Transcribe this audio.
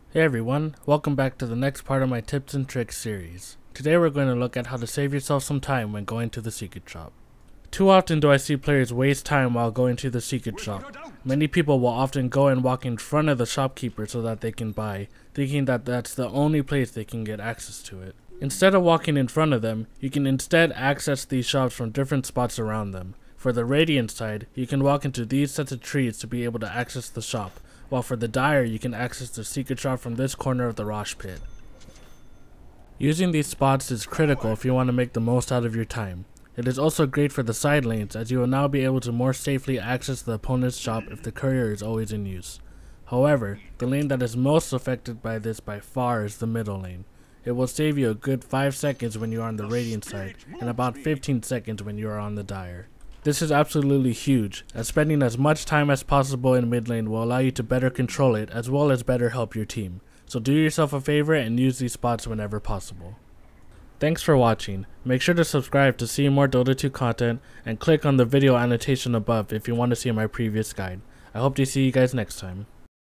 Hey everyone, welcome back to the next part of my tips and tricks series. Today we're going to look at how to save yourself some time when going to the secret shop. Too often do I see players waste time while going to the secret shop. Many people will often go and walk in front of the shopkeeper so that they can buy, thinking that that's the only place they can get access to it. Instead of walking in front of them, you can instead access these shops from different spots around them. For the radiant side, you can walk into these sets of trees to be able to access the shop, while for the dire you can access the secret shop from this corner of the Rosh pit. Using these spots is critical if you want to make the most out of your time. It is also great for the side lanes, as you will now be able to more safely access the opponent's shop if the courier is always in use. However, the lane that is most affected by this by far is the middle lane. It will save you a good 5 seconds when you are on the radiant side, and about 15 seconds when you are on the dire. This is absolutely huge, as spending as much time as possible in mid lane will allow you to better control it as well as better help your team. So do yourself a favor and use these spots whenever possible. Thanks for watching. Make sure to subscribe to see more Dota 2 content and click on the video annotation above if you want to see my previous guide. I hope to see you guys next time.